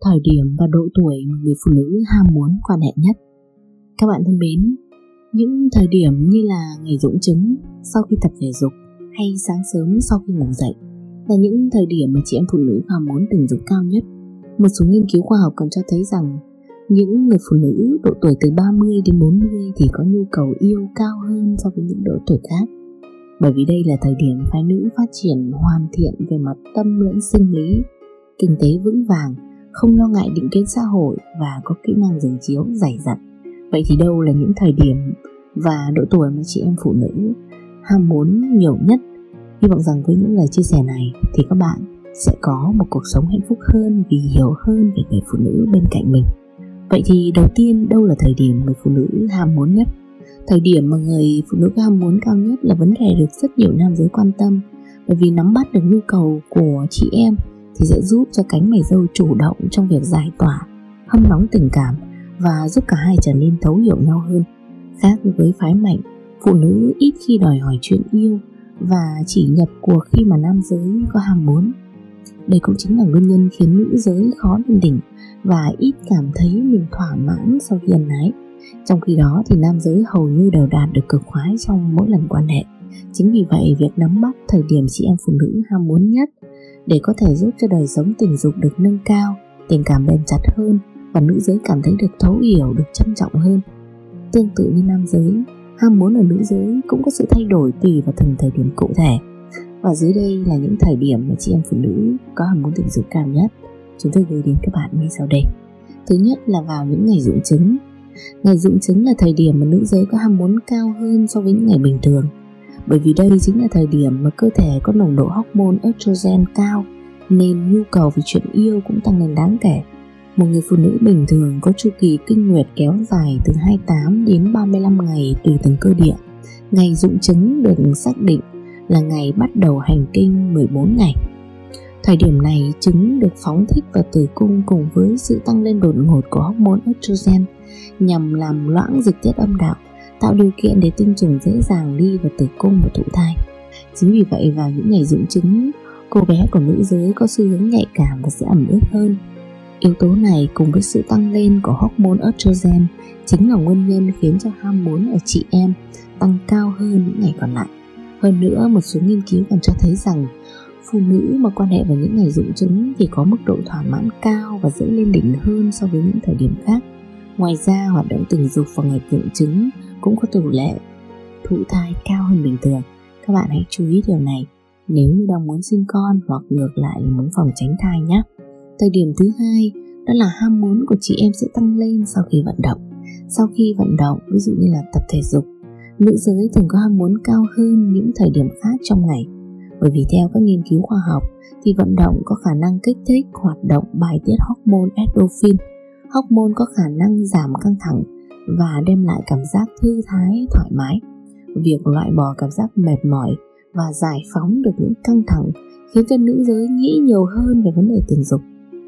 Thời điểm và độ tuổi mà người phụ nữ ham muốn quan hệ nhất. Các bạn thân mến, những thời điểm như là ngày rụng trứng, sau khi tập thể dục, hay sáng sớm sau khi ngủ dậy là những thời điểm mà chị em phụ nữ ham muốn tình dục cao nhất. Một số nghiên cứu khoa học còn cho thấy rằng những người phụ nữ độ tuổi từ 30 đến 40 thì có nhu cầu yêu cao hơn so với những độ tuổi khác. Bởi vì đây là thời điểm phái nữ phát triển hoàn thiện về mặt tâm lẫn sinh lý, kinh tế vững vàng, không lo ngại định kiến xã hội và có kỹ năng giường chiếu dày dặn. Vậy thì đâu là những thời điểm và độ tuổi mà chị em phụ nữ ham muốn nhiều nhất? Hy vọng rằng với những lời chia sẻ này thì các bạn sẽ có một cuộc sống hạnh phúc hơn vì hiểu hơn về người phụ nữ bên cạnh mình. Vậy thì đầu tiên, đâu là thời điểm người phụ nữ ham muốn nhất? Thời điểm mà người phụ nữ ham muốn cao nhất là vấn đề được rất nhiều nam giới quan tâm, bởi vì nắm bắt được nhu cầu của chị em thì sẽ giúp cho cánh mày râu chủ động trong việc giải tỏa, hâm nóng tình cảm và giúp cả hai trở nên thấu hiểu nhau hơn. Khác với phái mạnh, phụ nữ ít khi đòi hỏi chuyện yêu và chỉ nhập cuộc khi mà nam giới có ham muốn. Đây cũng chính là nguyên nhân khiến nữ giới khó lên đỉnh và ít cảm thấy mình thỏa mãn sau khi ân ái. Trong khi đó thì nam giới hầu như đều đạt được cực khoái trong mỗi lần quan hệ. Chính vì vậy, việc nắm bắt thời điểm chị em phụ nữ ham muốn nhất để có thể giúp cho đời sống tình dục được nâng cao, tình cảm bền chặt hơn và nữ giới cảm thấy được thấu hiểu, được trân trọng hơn. Tương tự như nam giới, ham muốn ở nữ giới cũng có sự thay đổi tùy vào từng thời điểm cụ thể. Và dưới đây là những thời điểm mà chị em phụ nữ có ham muốn tình dục cao nhất, chúng tôi gửi đến các bạn ngay sau đây. Thứ nhất là vào những ngày rụng trứng. Ngày rụng trứng là thời điểm mà nữ giới có ham muốn cao hơn so với những ngày bình thường, bởi vì đây chính là thời điểm mà cơ thể có nồng độ hormone estrogen cao, nên nhu cầu về chuyện yêu cũng tăng lên đáng kể. Một người phụ nữ bình thường có chu kỳ kinh nguyệt kéo dài từ 28 đến 35 ngày tùy từng cơ địa. Ngày rụng trứng được xác định là ngày bắt đầu hành kinh 14 ngày. Thời điểm này, trứng được phóng thích vào tử cung cùng với sự tăng lên đột ngột của hormone estrogen nhằm làm loãng dịch tiết âm đạo, tạo điều kiện để tinh trùng dễ dàng đi vào tử cung và thụ thai. Chính vì vậy, vào những ngày rụng trứng, cô bé của nữ giới có xu hướng nhạy cảm và sẽ ẩm ướt hơn. Yếu tố này cùng với sự tăng lên của hormone estrogen chính là nguyên nhân khiến cho ham muốn ở chị em tăng cao hơn những ngày còn lại. Hơn nữa, một số nghiên cứu còn cho thấy rằng phụ nữ mà quan hệ vào những ngày rụng trứng thì có mức độ thỏa mãn cao và dễ lên đỉnh hơn so với những thời điểm khác. Ngoài ra, hoạt động tình dục vào ngày rụng trứng cũng có tỷ lệ thụ thai cao hơn bình thường. Các bạn hãy chú ý điều này nếu như đang muốn sinh con hoặc ngược lại là muốn phòng tránh thai nhé. Thời điểm thứ hai đó là ham muốn của chị em sẽ tăng lên sau khi vận động. Sau khi vận động, ví dụ như là tập thể dục, nữ giới thường có ham muốn cao hơn những thời điểm khác trong ngày. Bởi vì theo các nghiên cứu khoa học thì vận động có khả năng kích thích hoạt động bài tiết hormone endorphin. Hormone có khả năng giảm căng thẳng và đem lại cảm giác thư thái, thoải mái. Việc loại bỏ cảm giác mệt mỏi và giải phóng được những căng thẳng khiến cho nữ giới nghĩ nhiều hơn về vấn đề tình dục.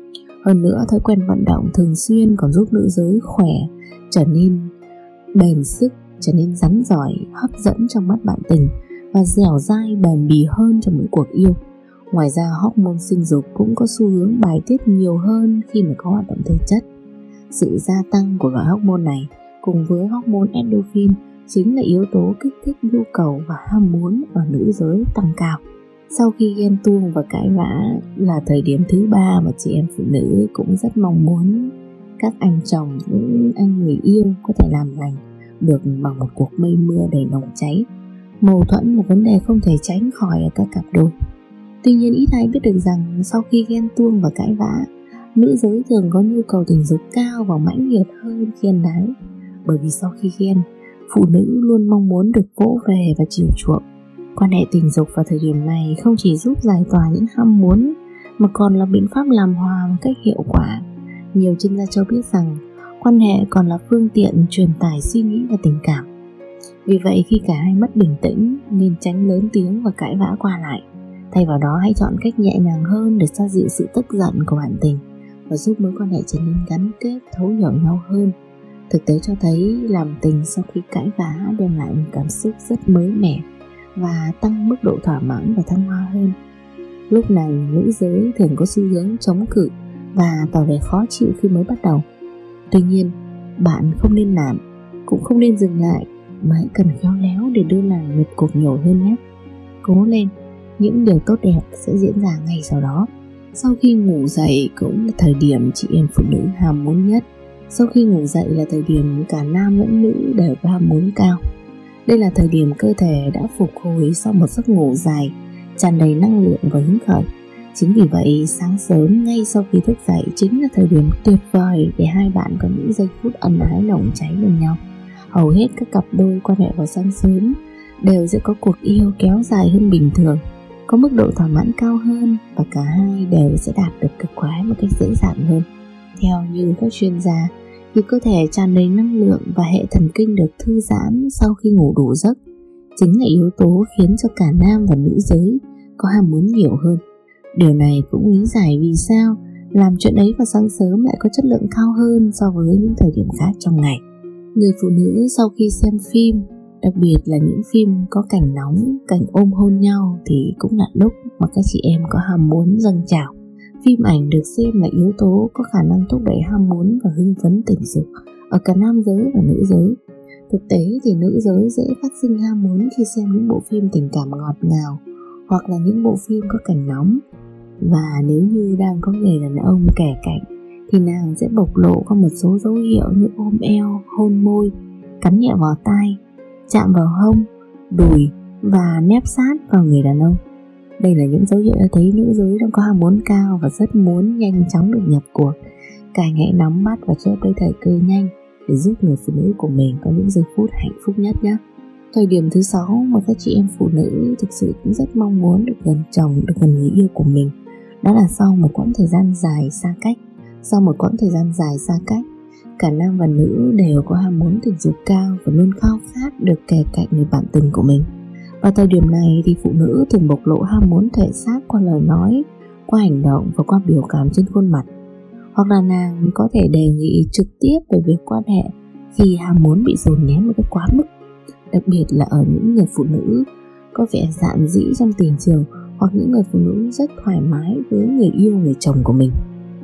Hơn nữa, thói quen vận động thường xuyên còn giúp nữ giới khỏe, trở nên bền sức, trở nên rắn giỏi, hấp dẫn trong mắt bạn tình và dẻo dai bền bỉ hơn trong mỗi cuộc yêu. Ngoài ra, hormone sinh dục cũng có xu hướng bài tiết nhiều hơn khi mà có hoạt động thể chất. Sự gia tăng của loại hormone này cùng với hormone endorphin chính là yếu tố kích thích nhu cầu và ham muốn ở nữ giới tăng cao. Sau khi ghen tuông và cãi vã là thời điểm thứ ba mà chị em phụ nữ cũng rất mong muốn các anh chồng, những anh người yêu có thể làm lành được bằng một cuộc mây mưa đầy nồng cháy. Mâu thuẫn là vấn đề không thể tránh khỏi ở các cặp đôi. Tuy nhiên, ít ai biết được rằng sau khi ghen tuông và cãi vã, nữ giới thường có nhu cầu tình dục cao và mãnh liệt hơn khi ân ái. Bởi vì sau khi ghen, phụ nữ luôn mong muốn được vỗ về và chiều chuộng. Quan hệ tình dục vào thời điểm này không chỉ giúp giải tỏa những ham muốn mà còn là biện pháp làm hòa một cách hiệu quả. Nhiều chuyên gia cho biết rằng quan hệ còn là phương tiện truyền tải suy nghĩ và tình cảm. Vì vậy, khi cả hai mất bình tĩnh nên tránh lớn tiếng và cãi vã qua lại. Thay vào đó, hãy chọn cách nhẹ nhàng hơn để xoa dịu sự tức giận của bạn tình và giúp mối quan hệ trở nên gắn kết, thấu hiểu nhau hơn. Thực tế cho thấy làm tình sau khi cãi vã đem lại một cảm xúc rất mới mẻ và tăng mức độ thỏa mãn và thăng hoa hơn. Lúc này, nữ giới thường có xu hướng chống cự và tỏ vẻ khó chịu khi mới bắt đầu. Tuy nhiên, bạn không nên nản, cũng không nên dừng lại, mà hãy cần khéo léo để đưa nàng nhập cuộc nhiều hơn nhé. Cố lên, những điều tốt đẹp sẽ diễn ra ngay sau đó. Sau khi ngủ dậy cũng là thời điểm chị em phụ nữ ham muốn nhất. Sau khi ngủ dậy là thời điểm cả nam lẫn nữ đều có ham muốn cao. Đây là thời điểm cơ thể đã phục hồi sau một giấc ngủ dài, tràn đầy năng lượng và hứng khởi. Chính vì vậy, sáng sớm ngay sau khi thức dậy chính là thời điểm tuyệt vời để hai bạn có những giây phút ân ái nồng cháy bên nhau. Hầu hết các cặp đôi quan hệ vào sáng sớm đều sẽ có cuộc yêu kéo dài hơn bình thường, có mức độ thỏa mãn cao hơn, và cả hai đều sẽ đạt được cực khoái một cách dễ dàng hơn. Theo như các chuyên gia, thì cơ thể tràn đầy năng lượng và hệ thần kinh được thư giãn sau khi ngủ đủ giấc chính là yếu tố khiến cho cả nam và nữ giới có ham muốn nhiều hơn. Điều này cũng lý giải vì sao làm chuyện ấy vào sáng sớm lại có chất lượng cao hơn so với những thời điểm khác trong ngày. Người phụ nữ sau khi xem phim, đặc biệt là những phim có cảnh nóng, cảnh ôm hôn nhau, thì cũng là lúc mà các chị em có ham muốn dâng trào. Phim ảnh được xem là yếu tố có khả năng thúc đẩy ham muốn và hưng phấn tình dục ở cả nam giới và nữ giới. Thực tế thì nữ giới dễ phát sinh ham muốn khi xem những bộ phim tình cảm ngọt ngào hoặc là những bộ phim có cảnh nóng. Và nếu như đang có người đàn ông kẻ cạnh thì nàng sẽ bộc lộ qua một số dấu hiệu như ôm eo, hôn môi, cắn nhẹ vào tai, chạm vào hông, đùi và nép sát vào người đàn ông. Đây là những dấu hiệu cho thấy nữ giới đang có ham muốn cao và rất muốn nhanh chóng được nhập cuộc. Càng hãy nắm bắt và chớp lấy thời cơ nhanh để giúp người phụ nữ của mình có những giây phút hạnh phúc nhất nhé. Thời điểm thứ 6 mà các chị em phụ nữ thực sự cũng rất mong muốn được gần chồng, được gần người yêu của mình, đó là sau một quãng thời gian dài xa cách. Sau một quãng thời gian dài xa cách, cả nam và nữ đều có ham muốn tình dục cao và luôn khao khát được kề cạnh người bạn tình của mình. Vào thời điểm này thì phụ nữ thường bộc lộ ham muốn thể xác qua lời nói, qua hành động và qua biểu cảm trên khuôn mặt. Hoặc là nàng có thể đề nghị trực tiếp về việc quan hệ khi ham muốn bị dồn nén một cách quá mức, đặc biệt là ở những người phụ nữ có vẻ dạn dĩ trong tình trường, hoặc những người phụ nữ rất thoải mái với người yêu, người chồng của mình.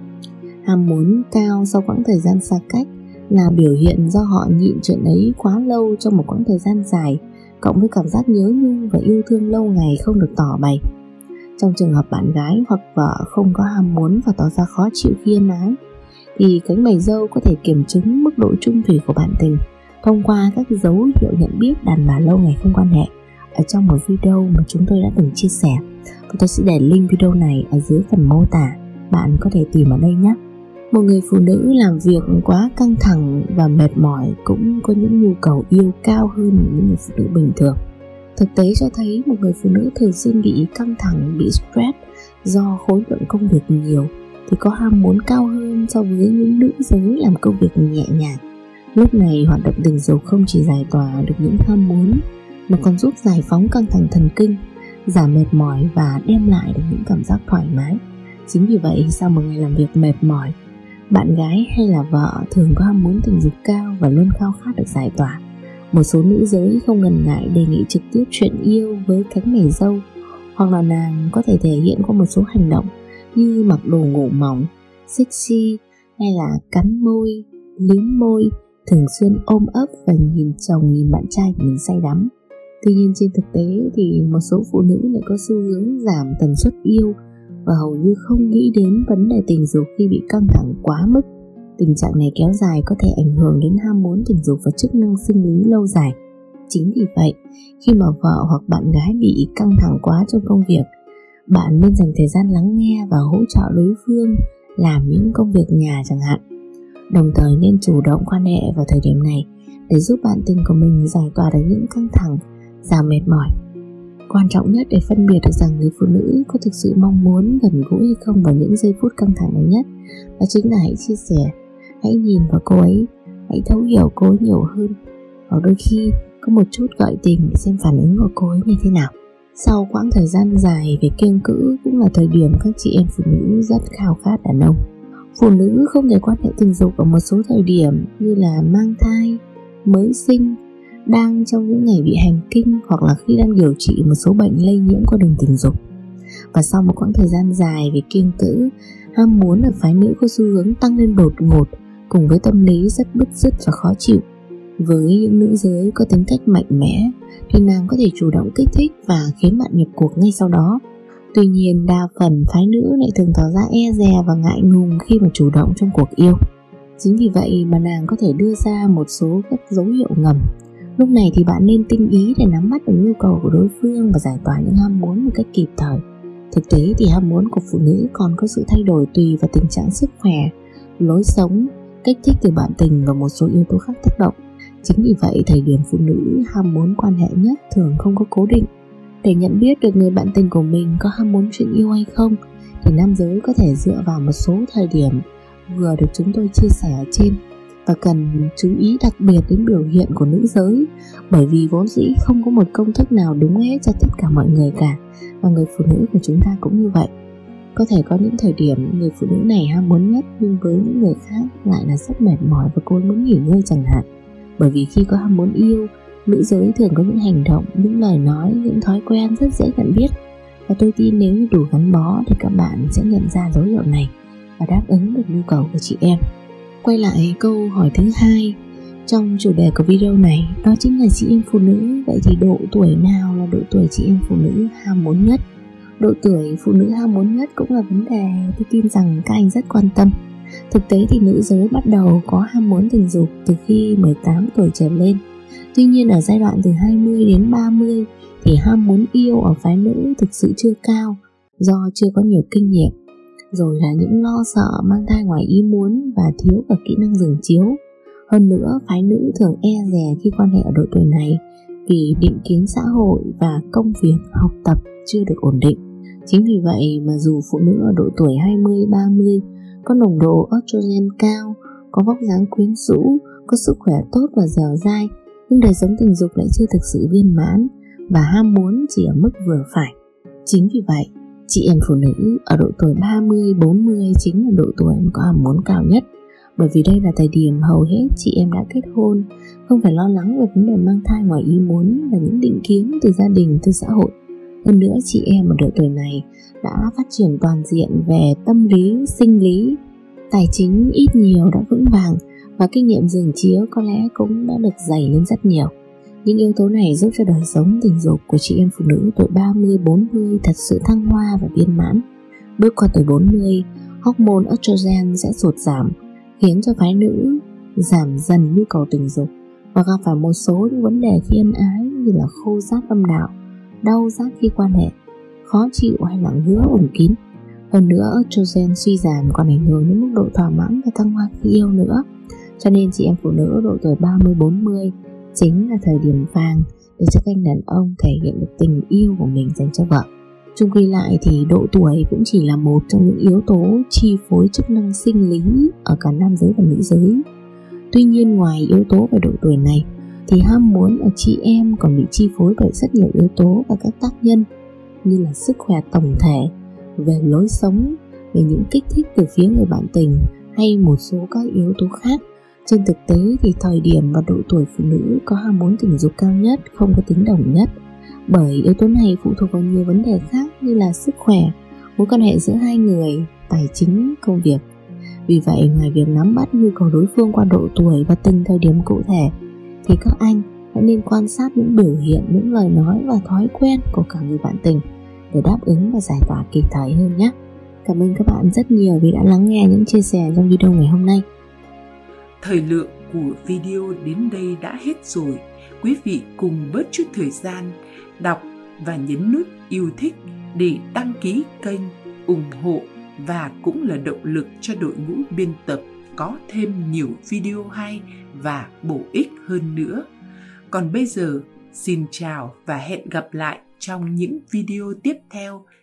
Ham muốn cao sau quãng thời gian xa cách là biểu hiện do họ nhịn chuyện ấy quá lâu trong một quãng thời gian dài, cộng với cảm giác nhớ nhung và yêu thương lâu ngày không được tỏ bày. Trong trường hợp bạn gái hoặc vợ không có ham muốn và tỏ ra khó chịu khi ân ái, thì cánh mày râu có thể kiểm chứng mức độ chung thủy của bạn tình thông qua các dấu hiệu nhận biết đàn bà lâu ngày không quan hệ ở trong một video mà chúng tôi đã từng chia sẻ, và tôi sẽ để link video này ở dưới phần mô tả, bạn có thể tìm ở đây nhé. Một người phụ nữ làm việc quá căng thẳng và mệt mỏi cũng có những nhu cầu yêu cao hơn những người phụ nữ bình thường. Thực tế cho thấy một người phụ nữ thường xuyên bị căng thẳng, bị stress do khối lượng công việc nhiều thì có ham muốn cao hơn so với những nữ giới làm công việc nhẹ nhàng. Lúc này hoạt động tình dục không chỉ giải tỏa được những ham muốn mà còn giúp giải phóng căng thẳng thần kinh, giảm mệt mỏi và đem lại được những cảm giác thoải mái. Chính vì vậy, sau một ngày làm việc mệt mỏi, bạn gái hay là vợ thường có ham muốn tình dục cao và luôn khao khát được giải tỏa. Một số nữ giới không ngần ngại đề nghị trực tiếp chuyện yêu với cánh mày râu, hoặc là nàng có thể thể hiện qua một số hành động như mặc đồ ngủ mỏng, sexy, hay là cắn môi, liếm môi, thường xuyên ôm ấp và nhìn chồng, nhìn bạn trai của mình say đắm. Tuy nhiên trên thực tế thì một số phụ nữ lại có xu hướng giảm tần suất yêu và hầu như không nghĩ đến vấn đề tình dục khi bị căng thẳng quá mức. Tình trạng này kéo dài có thể ảnh hưởng đến ham muốn tình dục và chức năng sinh lý lâu dài. Chính vì vậy, khi mà vợ hoặc bạn gái bị căng thẳng quá trong công việc, bạn nên dành thời gian lắng nghe và hỗ trợ đối phương làm những công việc nhà chẳng hạn. Đồng thời nên chủ động quan hệ vào thời điểm này để giúp bạn tình của mình giải tỏa được những căng thẳng, giảm mệt mỏi. Quan trọng nhất để phân biệt được rằng người phụ nữ có thực sự mong muốn gần gũi hay không vào những giây phút căng thẳng này nhất, đó chính là hãy chia sẻ, hãy nhìn vào cô ấy, hãy thấu hiểu cô ấy nhiều hơn, hoặc đôi khi có một chút gợi tình để xem phản ứng của cô ấy như thế nào. Sau quãng thời gian dài về kiêng cữ cũng là thời điểm các chị em phụ nữ rất khao khát đàn ông. Phụ nữ không thể quan hệ tình dục ở một số thời điểm như là mang thai, mới sinh, đang trong những ngày bị hành kinh, hoặc là khi đang điều trị một số bệnh lây nhiễm qua đường tình dục. Và sau một quãng thời gian dài về kiêng cữ, ham muốn ở phái nữ có xu hướng tăng lên đột ngột, cùng với tâm lý rất bứt rứt và khó chịu. Với những nữ giới có tính cách mạnh mẽ thì nàng có thể chủ động kích thích và khiến bạn nhập cuộc ngay sau đó. Tuy nhiên đa phần phái nữ lại thường tỏ ra e dè và ngại ngùng khi mà chủ động trong cuộc yêu. Chính vì vậy mà nàng có thể đưa ra một số các dấu hiệu ngầm. Lúc này thì bạn nên tinh ý để nắm bắt được nhu cầu của đối phương và giải tỏa những ham muốn một cách kịp thời. Thực tế thì ham muốn của phụ nữ còn có sự thay đổi tùy vào tình trạng sức khỏe, lối sống, kích thích từ bạn tình và một số yếu tố khác tác động. Chính vì vậy thời điểm phụ nữ ham muốn quan hệ nhất thường không có cố định. Để nhận biết được người bạn tình của mình có ham muốn chuyện yêu hay không thì nam giới có thể dựa vào một số thời điểm vừa được chúng tôi chia sẻ ở trên, và cần chú ý đặc biệt đến biểu hiện của nữ giới, bởi vì vốn dĩ không có một công thức nào đúng hết cho tất cả mọi người cả, và người phụ nữ của chúng ta cũng như vậy. Có thể có những thời điểm người phụ nữ này ham muốn nhất, nhưng với những người khác lại là rất mệt mỏi và cô muốn nghỉ ngơi chẳng hạn. Bởi vì khi có ham muốn yêu, nữ giới thường có những hành động, những lời nói, những thói quen rất dễ nhận biết. Và tôi tin nếu như đủ gắn bó thì các bạn sẽ nhận ra dấu hiệu này và đáp ứng được nhu cầu của chị em. Quay lại câu hỏi thứ hai trong chủ đề của video này, đó chính là chị em phụ nữ. Vậy thì độ tuổi nào là độ tuổi chị em phụ nữ ham muốn nhất? Độ tuổi phụ nữ ham muốn nhất cũng là vấn đề tôi tin rằng các anh rất quan tâm. Thực tế thì nữ giới bắt đầu có ham muốn tình dục từ khi 18 tuổi trở lên. Tuy nhiên ở giai đoạn từ 20 đến 30 thì ham muốn yêu ở phái nữ thực sự chưa cao, do chưa có nhiều kinh nghiệm, rồi là những lo sợ mang thai ngoài ý muốn và thiếu cả kỹ năng giường chiếu. Hơn nữa, phái nữ thường e dè khi quan hệ ở độ tuổi này vì định kiến xã hội và công việc, học tập chưa được ổn định. Chính vì vậy mà dù phụ nữ ở độ tuổi 20-30 có nồng độ estrogen cao, có vóc dáng quyến rũ, có sức khỏe tốt và dẻo dai, nhưng đời sống tình dục lại chưa thực sự viên mãn và ham muốn chỉ ở mức vừa phải. Chính vì vậy, chị em phụ nữ ở độ tuổi 30-40 chính là độ tuổi có ham muốn cao nhất, bởi vì đây là thời điểm hầu hết chị em đã kết hôn, không phải lo lắng về vấn đề mang thai ngoài ý muốn và những định kiến từ gia đình, từ xã hội. Hơn nữa, chị em ở độ tuổi này đã phát triển toàn diện về tâm lý, sinh lý, tài chính ít nhiều đã vững vàng và kinh nghiệm giường chiếu có lẽ cũng đã được dày lên rất nhiều. Những yếu tố này giúp cho đời sống tình dục của chị em phụ nữ tuổi 30-40 thật sự thăng hoa và viên mãn. Bước qua tuổi 40, hormone estrogen sẽ sụt giảm, khiến cho phái nữ giảm dần nhu cầu tình dục và gặp phải một số những vấn đề khi ân ái như là khô rát âm đạo, đau rát khi quan hệ, khó chịu hay là ngứa ủng kín. Hơn nữa, estrogen suy giảm còn ảnh hưởng đến mức độ thỏa mãn và thăng hoa khi yêu nữa. Cho nên chị em phụ nữ độ tuổi 30-40 chính là thời điểm vàng để cho các anh đàn ông thể hiện được tình yêu của mình dành cho vợ. Chung quy lại thì độ tuổi cũng chỉ là một trong những yếu tố chi phối chức năng sinh lý ở cả nam giới và nữ giới. Tuy nhiên, ngoài yếu tố về độ tuổi này thì ham muốn ở chị em còn bị chi phối bởi rất nhiều yếu tố và các tác nhân như là sức khỏe tổng thể, về lối sống, về những kích thích từ phía người bạn tình hay một số các yếu tố khác. Trên thực tế thì thời điểm và độ tuổi phụ nữ có ham muốn tình dục cao nhất không có tính đồng nhất, bởi yếu tố này phụ thuộc vào nhiều vấn đề khác như là sức khỏe, mối quan hệ giữa hai người, tài chính, công việc. Vì vậy, ngoài việc nắm bắt nhu cầu đối phương qua độ tuổi và từng thời điểm cụ thể thì các anh hãy nên quan sát những biểu hiện, những lời nói và thói quen của cả người bạn tình để đáp ứng và giải tỏa kịp thời hơn nhé. Cảm ơn các bạn rất nhiều vì đã lắng nghe những chia sẻ trong video ngày hôm nay. Thời lượng của video đến đây đã hết rồi. Quý vị cùng bớt chút thời gian đọc và nhấn nút yêu thích để đăng ký kênh, ủng hộ và cũng là động lực cho đội ngũ biên tập có thêm nhiều video hay và bổ ích hơn nữa. Còn bây giờ, xin chào và hẹn gặp lại trong những video tiếp theo.